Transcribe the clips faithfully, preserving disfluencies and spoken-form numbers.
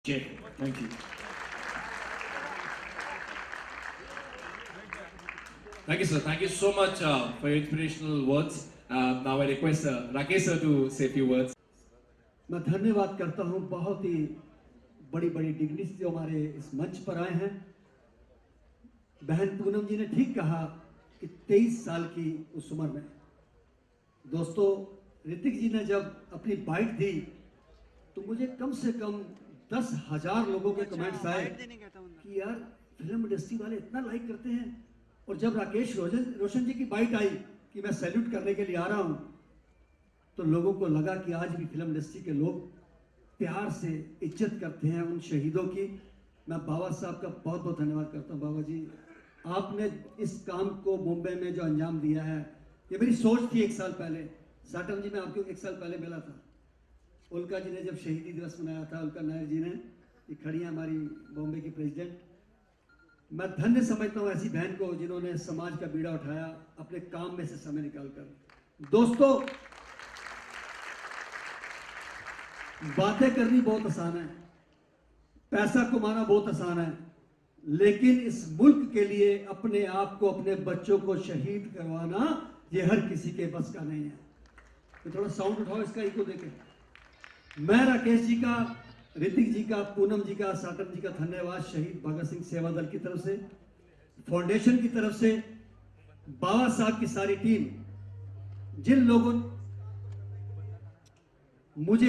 Thank you. Thank you, sir. Thank you so much uh, for your inspirational words. Uh, now I request uh, Rakesh sir to say a few words. मैं धन्यवाद करता हूं बहुत ही बड़ी बड़ी डिग्निस जो हमारे इस मंच पर आए हैं। बहन पूनम जी ने ठीक कहा कि तेईस साल की उस उम्र में, दोस्तों ऋतिक जी ने जब अपनी बाइट दी तो मुझे कम से कम दस हजार लोगों के कमेंट्स आए कि यार फिल्म इंडस्ट्री वाले इतना लाइक करते हैं। और जब राकेश रोशन रोशन जी की बाइट आई कि मैं सैल्यूट करने के लिए आ रहा हूं, तो लोगों को लगा कि आज भी फिल्म इंडस्ट्री के लोग प्यार से इज्जत करते हैं उन शहीदों की। मैं बाबा साहब का बहुत बहुत धन्यवाद करता हूं। बाबा जी, आपने इस काम को मुंबई में जो अंजाम दिया है, ये मेरी सोच थी एक साल पहले। साटम जी, मैं आपको एक साल पहले मिला था, उल्का जी ने जब शहीदी दिवस मनाया था, उल्का नायर जी ने, ये खड़ी है हमारी बॉम्बे की प्रेसिडेंट। मैं धन्य समझता हूँ ऐसी बहन को जिन्होंने समाज का बीड़ा उठाया अपने काम में से समय निकालकर। दोस्तों, बातें करनी बहुत आसान है, पैसा कमाना बहुत आसान है, लेकिन इस मुल्क के लिए अपने आप को, अपने बच्चों को शहीद करवाना ये हर किसी के बस का नहीं है। तो थोड़ा साउंड उठाओ इसका, इको देके। मैं राकेश जी का, ऋतिक जी का, पूनम जी का, साटम जी का धन्यवाद शहीद भगत सिंह सेवा दल की तरफ से, फाउंडेशन की तरफ से, बाबा साहब की सारी टीम, जिन लोगों मुझे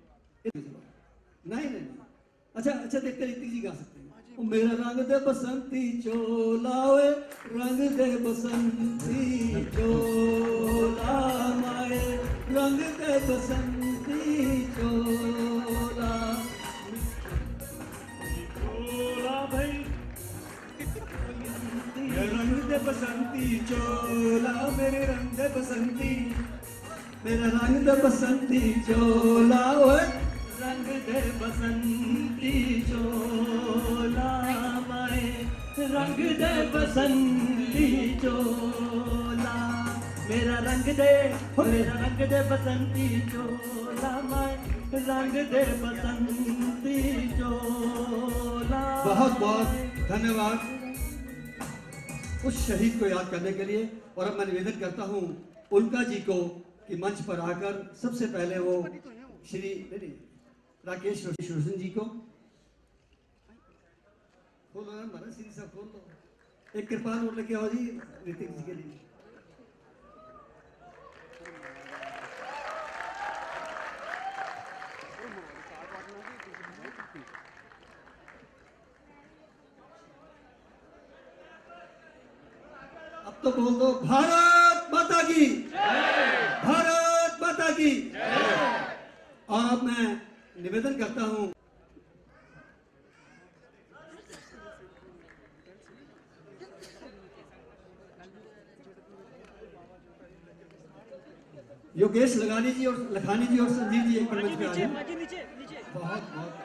नहीं नहीं अच्छा अच्छा देखते ऋतिक जी गा सकते हैं। ओ मेरा रंग दे बसंती चोला, ओए रंग दे बसंती चोला, माए रंग दे बसंती चोला, चोला भाई रंग दे बसंती चोला, मेरे रंग दे बसंती, मेरा रंग दे बसंती चोला, ओए रंग दे बसंती चोला, माए रंग दे बसंती चोला, मेरा रंग दे, मेरा रंग दे बसंती चोला, माए रंग दे बसंती चोला। बहुत बहुत धन्यवाद उस शहीद को याद करने के लिए। और अब मैं निवेदन करता हूँ उल्का जी को कि मंच पर आकर सबसे पहले वो श्री राकेश रोशन जी को खोलो ना, हमारा श्री साहब खोल लो, एक कृपाल और लेके आओ जी ऋतिक जी के लिए। अब तो बोल दो भारत माता की, भारत माता की। और अब मैं निवेदन करता हूं योगेश लगानी जी और लखानी जी और संजीव जी एक मंच पे आ जाएं। बहुत बहुत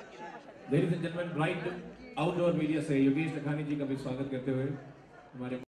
Ladies and gentlemen, right outdoor media से योगेश लखानी जी का भी स्वागत करते हुए हमारे